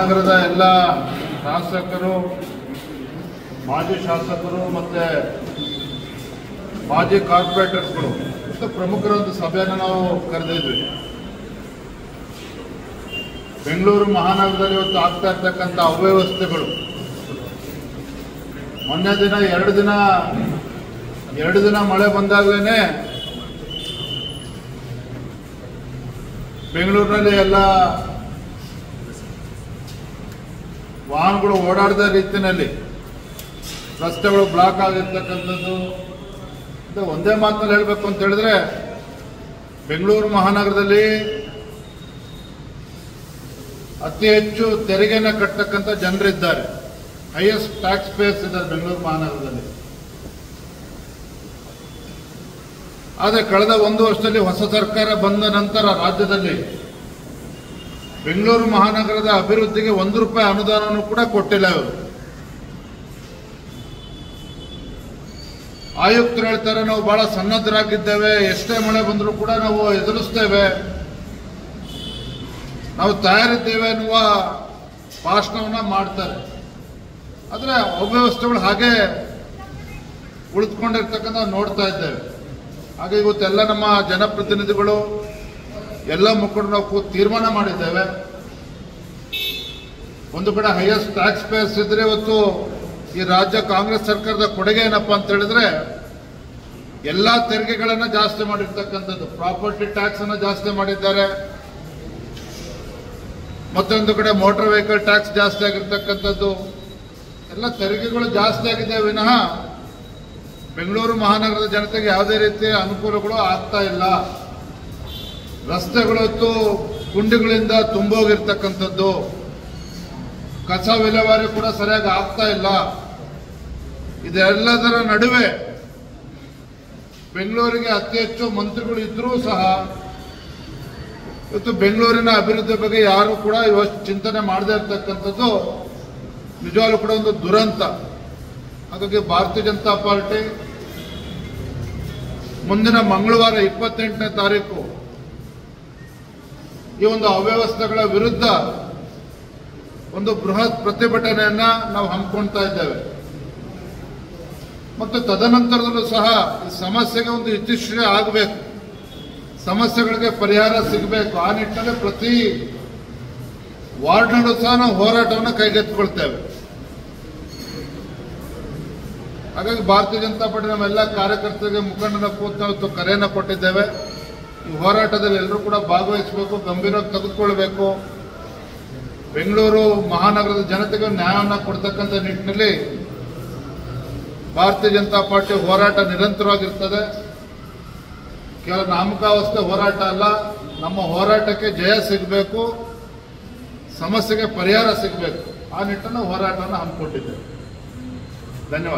ನಗರದ ಎಲ್ಲ ಶಾಸಕರು, ಮಾಜಿ ಶಾಸಕರು ಮತ್ತು ಮಾಜಿ ಕಾರ್ಪೊರೇಟರ್ಸ್ಗಳು ಮತ್ತು ಪ್ರಮುಖರ ಒಂದು ಸಭೆಯನ್ನು ನಾವು ಕರೆದಿದ್ವಿ. ಬೆಂಗಳೂರು ಮಹಾನಗರದಲ್ಲಿ ಇವತ್ತು ಆಗ್ತಾ ಇರ್ತಕ್ಕಂಥ ಅವ್ಯವಸ್ಥೆಗಳು, ಮೊನ್ನೆ ದಿನ ಎರಡು ದಿನ ಮಳೆ ಬಂದಾಗಲೇ ಬೆಂಗಳೂರಿನಲ್ಲಿ ಎಲ್ಲ ವಾಹನಗಳು ಓಡಾಡದ ರೀತಿಯಲ್ಲಿ ರಸ್ತೆಗಳು ಬ್ಲಾಕ್ ಆಗಿರ್ತಕ್ಕಂಥದ್ದು. ಒಂದೇ ಮಾತಲ್ಲಿ ಹೇಳಬೇಕು ಅಂತ ಹೇಳಿದ್ರೆ, ಬೆಂಗಳೂರು ಮಹಾನಗರದಲ್ಲಿ ಅತಿ ಹೆಚ್ಚು ತೆರಿಗೆನ ಕಟ್ಟತಕ್ಕಂಥ ಜನರಿದ್ದಾರೆ. ಹೈಯೆಸ್ಟ್ ಟ್ಯಾಕ್ಸ್ ಪೇಯರ್ಸ್ ಇದ್ದಾರೆ ಬೆಂಗಳೂರು ಮಹಾನಗರದಲ್ಲಿ. ಆದರೆ ಕಳೆದ 1 ವರ್ಷದಲ್ಲಿ ಹೊಸ ಸರ್ಕಾರ ಬಂದ ನಂತರ ರಾಜ್ಯದಲ್ಲಿ ಬೆಂಗಳೂರು ಮಹಾನಗರದ ಅಭಿವೃದ್ಧಿಗೆ 1 ರೂಪಾಯಿ ಅನುದಾನವನ್ನು ಕೂಡ ಕೊಟ್ಟಿಲ್ಲ ಇವರು. ಆಯುಕ್ತರು ಹೇಳ್ತಾರೆ, ನಾವು ಬಹಳ ಸನ್ನದ್ಧರಾಗಿದ್ದೇವೆ, ಎಷ್ಟೇ ಮಳೆ ಬಂದರೂ ಕೂಡ ನಾವು ಎದುರಿಸ್ತೇವೆ, ನಾವು ತಯಾರಿದ್ದೇವೆ ಎನ್ನುವ ಭಾಷಣವನ್ನ ಮಾಡ್ತಾರೆ. ಆದರೆ ಅವ್ಯವಸ್ಥೆಗಳು ಹಾಗೆ ಉಳಿದುಕೊಂಡಿರ್ತಕ್ಕಂಥ ನೋಡ್ತಾ ಇದ್ದೇವೆ. ಹಾಗೆ ಇವತ್ತೆಲ್ಲ ನಮ್ಮ ಜನಪ್ರತಿನಿಧಿಗಳು ಎಲ್ಲ ಮುಖಂಡರು ನಾವು ತೀರ್ಮಾನ ಮಾಡಿದ್ದೇವೆ. ಒಂದು ಕಡೆ ಹೈಯೆಸ್ಟ್ ಟ್ಯಾಕ್ಸ್ ಪೇಯರ್ಸ್ ಇದ್ರೆ ಇವತ್ತು ಈ ರಾಜ್ಯ ಕಾಂಗ್ರೆಸ್ ಸರ್ಕಾರದ ಕೊಡುಗೆ ಏನಪ್ಪಾ ಅಂತ ಹೇಳಿದ್ರೆ, ಎಲ್ಲಾ ತೆರಿಗೆಗಳನ್ನ ಜಾಸ್ತಿ ಮಾಡಿರ್ತಕ್ಕಂಥದ್ದು. ಪ್ರಾಪರ್ಟಿ ಟ್ಯಾಕ್ಸ್ ಅನ್ನ ಜಾಸ್ತಿ ಮಾಡಿದ್ದಾರೆ, ಮತ್ತೊಂದು ಕಡೆ ಮೋಟಾರ್ ವೆಹಿಕಲ್ ಟ್ಯಾಕ್ಸ್ ಜಾಸ್ತಿ ಆಗಿರ್ತಕ್ಕಂಥದ್ದು. ಎಲ್ಲ ತೆರಿಗೆಗಳು ಜಾಸ್ತಿ ಆಗಿದೆ ವಿನಃ ಬೆಂಗಳೂರು ಮಹಾನಗರದ ಜನತೆಗೆ ಯಾವುದೇ ರೀತಿಯ ಅನುಕೂಲಗಳು ಆಗ್ತಾ ಇಲ್ಲ. ರಸ್ತೆಗಳು ಗುಂಡಿಗಳಿಂದ ತುಂಬೋಗಿರ್ತಕ್ಕಂಥದ್ದು, ಕಸ ವಿಲೇವಾರಿ ಕೂಡ ಸರಿಯಾಗಿ ಆಗ್ತಾ ಇಲ್ಲ. ಇದೆಲ್ಲದರ ನಡುವೆ ಬೆಂಗಳೂರಿಗೆ ಅತಿ ಹೆಚ್ಚು ಮಂತ್ರಿಗಳು ಇದ್ರೂ ಸಹ ಇವತ್ತು ಬೆಂಗಳೂರಿನ ಅಭಿವೃದ್ಧಿ ಬಗ್ಗೆ ಯಾರು ಕೂಡ ಇವತ್ತು ಚಿಂತನೆ ಮಾಡದೇ ಇರತಕ್ಕಂಥದ್ದು ನಿಜವಾಗ್ಲೂ ಕೂಡ ಒಂದು ದುರಂತ. ಹಾಗಾಗಿ ಭಾರತೀಯ ಜನತಾ ಪಾರ್ಟಿ ಮುಂದಿನ ಮಂಗಳವಾರ 28ನೇ ತಾರೀಕು ಈ ಒಂದು ಅವ್ಯವಸ್ಥೆಗಳ ವಿರುದ್ಧ ಒಂದು ಬೃಹತ್ ಪ್ರತಿಭಟನೆಯನ್ನ ನಾವು ಹಮ್ಮಿಕೊಳ್ತಾ ಇದ್ದೇವೆ. ಮತ್ತು ತದನಂತರದಲ್ಲೂ ಸಹ ಈ ಸಮಸ್ಯೆಗೆ ಒಂದು ಇತಿಶ್ರೀ ಆಗಬೇಕು, ಸಮಸ್ಯೆಗಳಿಗೆ ಪರಿಹಾರ ಸಿಗಬೇಕು. ಆ ನಿಟ್ಟಿನಲ್ಲಿ ಪ್ರತಿ ವಾರ್ಡ್ನಲ್ಲೂ ಸಹ ನಾವು ಹೋರಾಟವನ್ನು ಕೈಗೆತ್ತಿಕೊಳ್ತೇವೆ. ಹಾಗಾಗಿ ಭಾರತೀಯ ಜನತಾ ಪಾರ್ಟಿ ನಮ್ಮೆಲ್ಲ ಕಾರ್ಯಕರ್ತರಿಗೆ ಮುಖಂಡನ ಕೂತು ಕರೆಯನ್ನು ಕೊಟ್ಟಿದ್ದೇವೆ. ಈ ಹೋರಾಟದಲ್ಲಿ ಎಲ್ಲರೂ ಕೂಡ ಭಾಗವಹಿಸಬೇಕು, ಗಂಭೀರವಾಗಿ ತೆಗೆದುಕೊಳ್ಬೇಕು. ಬೆಂಗಳೂರು ಮಹಾನಗರದ ಜನತೆಗೆ ನ್ಯಾಯವನ್ನು ಕೊಡ್ತಕ್ಕಂಥ ನಿಟ್ಟಿನಲ್ಲಿ ಭಾರತೀಯ ಜನತಾ ಪಾರ್ಟಿ ಹೋರಾಟ ನಿರಂತರವಾಗಿರ್ತದೆ. ಕೇವಲ ನಾಮಕಾವಸ್ಥೆ ಹೋರಾಟ ಅಲ್ಲ, ನಮ್ಮ ಹೋರಾಟಕ್ಕೆ ಜಯ ಸಿಗಬೇಕು, ಸಮಸ್ಯೆಗೆ ಪರಿಹಾರ ಸಿಗಬೇಕು. ಆ ನಿಟ್ಟಿನ ಹೋರಾಟವನ್ನು ಹಮ್ಮಿಕೊಂಡಿದ್ದೇವೆ. ಧನ್ಯವಾದ.